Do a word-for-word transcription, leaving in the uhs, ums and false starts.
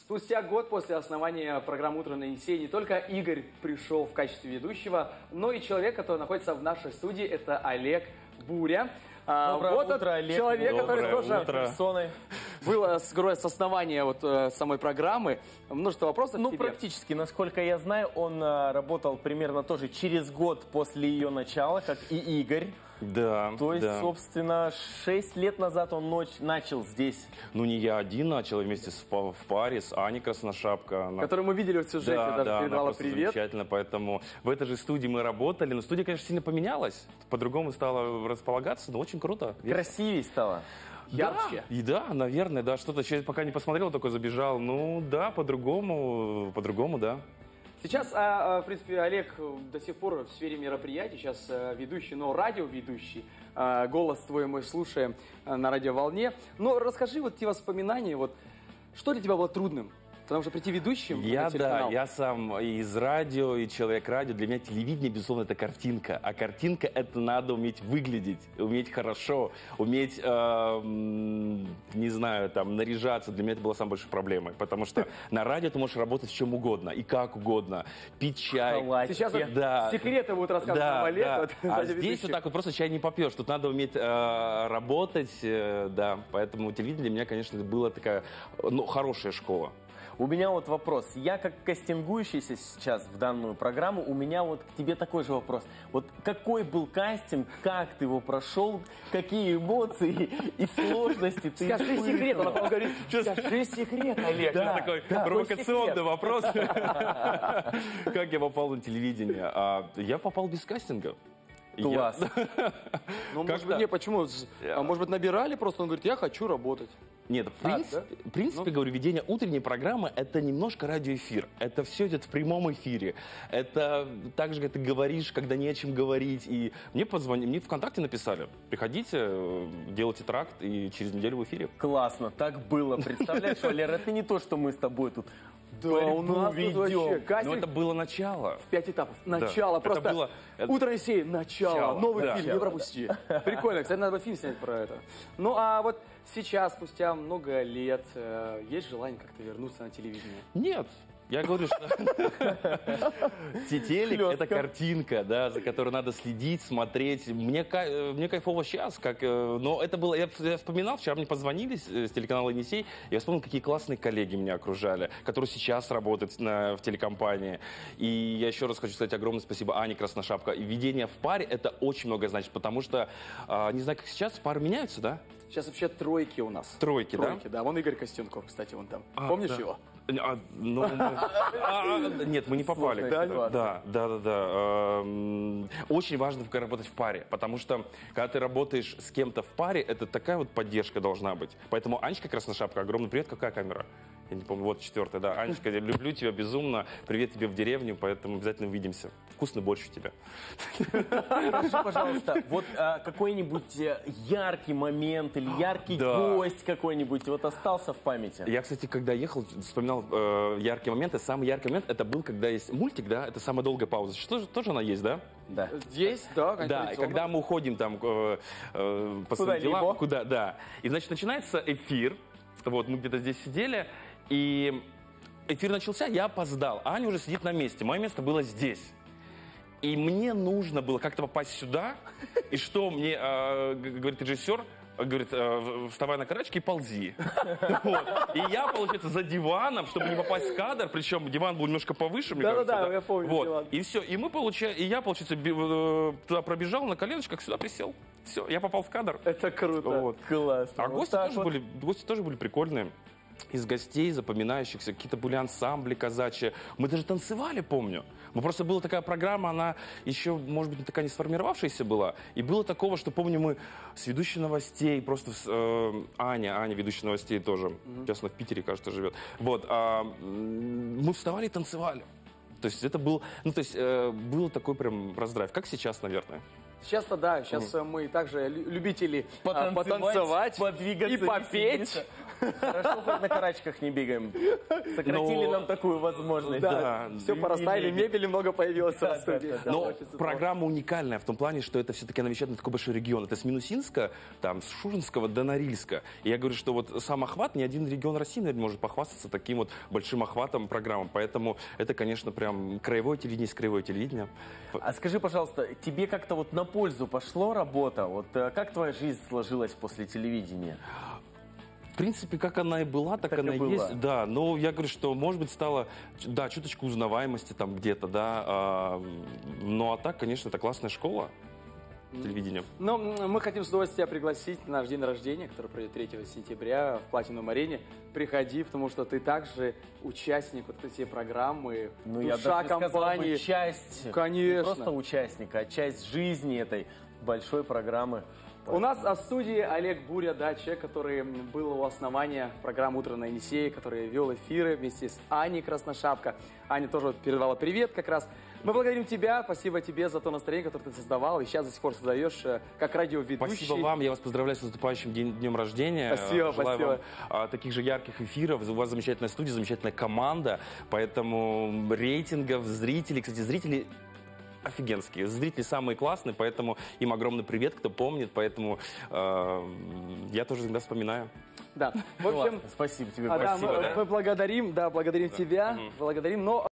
Спустя год после основания программы «Утро на Енисее» не только Игорь пришел в качестве ведущего, но и человек, который находится в нашей студии, это Олег Буря. Доброе вот утро, Олег. Человек, Доброе который тоже персоной. был с, с основания вот, э, самой программы. Множество вопросов Ну, к тебе. практически, насколько я знаю, он а, работал примерно тоже через год после ее начала, как и Игорь. Да, То есть, да. собственно, шесть лет назад он ночь начал здесь. Ну, не я один начал, а вместе с, в паре с Аней Красношапка. Она... Которую мы видели в сюжете, да, даже да, передавала она привет. Замечательно, поэтому в этой же студии мы работали. Но студия, конечно, сильно поменялась. По-другому стала располагаться, но очень круто. Красивее стало. Ярче. Да, и да, наверное, да, что-то еще пока не посмотрел, такой забежал. Ну, да, по-другому, по-другому, да. Сейчас, а, а, в принципе, Олег до сих пор в сфере мероприятий, сейчас а, ведущий, но радиоведущий. А, голос твой мы слушаем а, на радиоволне. Но расскажи вот те воспоминания, вот, что для тебя было трудным? Потому что прийти ведущим Я, на телеканал. да, я сам из радио, и человек радио. Для меня телевидение, безусловно, это картинка. А картинка — это надо уметь выглядеть, уметь хорошо, уметь, э, не знаю, там, наряжаться. Для меня это была самая большая проблема. Потому что на радио ты можешь работать в чем угодно и как угодно. Пить чай. Сейчас вот да. секреты будут рассказывать Да, нам Олег. да. Вот, а здесь вот так вот просто чай не попьешь. Тут надо уметь э, работать, э, да. Поэтому телевидение для меня, конечно, была такая, ну, хорошая школа. У меня вот вопрос. Я как кастингующийся сейчас в данную программу, у меня вот к тебе такой же вопрос. Вот какой был кастинг, как ты его прошел, какие эмоции и сложности ты Скажи испытывал? секрет, он потом говорит, скажи секрет, Олег. Да, такой да, провокационный вопрос. Как я попал на телевидение? А, я попал без кастинга. Класс. Я- Ну, может Как быть, так? не, почему? А, может быть, набирали просто, он говорит, я хочу работать. Нет, в принципе, в принципе Ну. говорю, ведение утренней программы — это немножко радиоэфир. Это все идет в прямом эфире. Это так же, как ты говоришь, когда не о чем говорить. И мне позвонили, мне ВКонтакте написали: приходите, э, делайте тракт, и через неделю в эфире. Классно, так было. Представляешь, Валера, это не то, что мы с тобой тут Да, борьбу у нас тут ведем. вообще Но кастинг это было начало. в пять этапов. Начало, Это просто было- это- «Утро Енисея», начало, Начало, новый да. фильм, не пропусти. Прикольно, кстати, надо бы фильм снять про это. Ну, а вот сейчас, спустя много лет, э, есть желание как-то вернуться на телевидение? Нет. Я говорю, что телек — это картинка, да, за которой надо следить, смотреть. Мне, кай- мне кайфово сейчас, как, э, но это было, я, я вспоминал, вчера мне позвонили с, с телеканала «Енисей», я вспомнил, какие классные коллеги меня окружали, которые сейчас работают на, в телекомпании. И я еще раз хочу сказать огромное спасибо Ане Красношапка. И ведение в паре — это очень многое значит, потому что, э, не знаю, как сейчас, пары меняются, да? Сейчас вообще тройки у нас. Тройки, да? Тройки, да. Вон Игорь Костенков, кстати, вон там. А, Помнишь да. его? А, ну, мы- а, нет, мы не попали. Сложная ситуация. Да, да, да, да. Эм, Очень важно работать в паре, потому что когда ты работаешь с кем-то в паре, это такая вот поддержка должна быть. Поэтому Анечка Красношапка, огромный привет. Какая камера? Я не помню, вот четвертая, да. Анечка, я люблю тебя безумно. Привет тебе в деревню, поэтому обязательно увидимся. Вкусный борщ у тебя. Скажи, пожалуйста, вот а, какой-нибудь э, яркий момент или яркий Да. гость какой-нибудь вот остался в памяти? Я, кстати, когда ехал, вспоминал э, яркие моменты. Самый яркий момент это был, когда есть мультик, да, это самая долгая пауза. Что же, тоже она есть, да? Да. Здесь, да, конечно. Да, и традиционно. когда мы уходим там э, э, по своим Куда-либо. делам, куда, да. И, значит, начинается эфир. Вот, мы где-то здесь сидели, и эфир начался, я опоздал. Аня уже сидит на месте, мое место было здесь. И мне нужно было как-то попасть сюда, и что мне э, г- говорит режиссер, говорит, э, вставай на карачки и ползи. Вот. И я, получается, за диваном, чтобы не попасть в кадр, причем диван был немножко повыше, мне Да-да-да, кажется. я помню Вот. диван. И все, и мы получаем, и я, получается, би- э, туда пробежал на коленочках, сюда присел. Все, я попал в кадр. Это круто. Вот. Классно. А Вот гости так тоже, вот. были, гости тоже были прикольные. Из гостей запоминающихся, какие-то были ансамбли казачьи. Мы даже танцевали, помню. Мы просто была такая программа, она еще, может быть, такая не сформировавшаяся была. И было такого, что, помню, мы с ведущей новостей, просто с, э, Аня, Аня, ведущая новостей тоже. Сейчас она в Питере, кажется, живет. Вот. а, м, мы вставали и танцевали. То есть это был, ну, то есть э, был такой прям раздрайв. Как сейчас, наверное. Сейчас-то да, сейчас мы также лю- любители а, Потанцевать, потанцевать подвигаться, и попеть. веселиться. Хорошо, хоть на карачках не бегаем. Сократили Но- нам такую возможность. Да, Да, все порастали, мебели много появилось Да, в студии. да, да, да. Но Очень здорово. программа уникальная в том плане, что это все-таки она вещает на такой большой регион. Это с Минусинска, там, с Шуринского до Норильска. И я говорю, что вот сам охват, ни один регион России, наверное, может похвастаться таким вот большим охватом программы. Поэтому это, конечно, прям краевое телевидение с краевое телевидение. А скажи, пожалуйста, тебе как-то вот на пользу пошло работа? Вот э, как твоя жизнь сложилась после телевидения? В принципе, как она и была, так, Так и она и была. есть. Да, но я говорю, что, может быть, стало, да, чуточку узнаваемости там где-то, да. а, ну, а так, конечно, это классная школа телевидения. Ну, м, мы хотим с удовольствием тебя пригласить на наш день рождения, который пройдет третьего сентября в Платинум Арене. Приходи, потому что ты также участник вот этой всей программы, Ну, я душа даже сказал компании. бы, часть, Конечно. не просто участника, а часть жизни этой большой программы. У нас а, в студии Олег Буря, да, человек, который был у основания программы «Утро на Енисее», который вел эфиры вместе с Аней Красношапко. Аня тоже вот передавала привет как раз. Мы благодарим тебя, спасибо тебе за то настроение, которое ты создавал, и сейчас до сих пор создаешь э, как радиоведущий. Спасибо вам, я вас поздравляю с наступающим день- днем рождения. Спасибо, Желаю спасибо. вам а, таких же ярких эфиров. У вас замечательная студия, замечательная команда, поэтому рейтингов, зрителей, кстати, зрители офигенские, зрители самые классные, поэтому им огромный привет, кто помнит, поэтому э, я тоже иногда вспоминаю. Да, в общем, Классно, спасибо тебе а, да, большое. мы, да? мы благодарим, да, благодарим тебя, благодарим, но